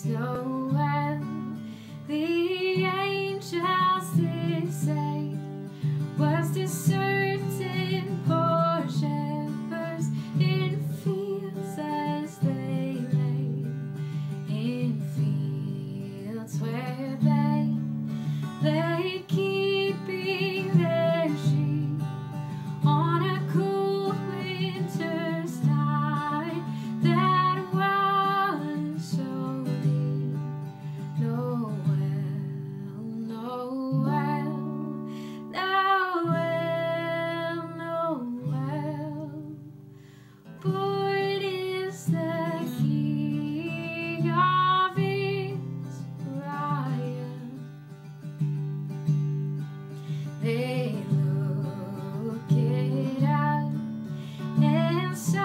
so well. The angels did say, was this certain poor shepherds in fields as they lay, in fields where they lay keeping their sheep on a cool winter's night that was so deep. Noel, Noel, Noel, Noel, born is the King of Israel. They look it up and saw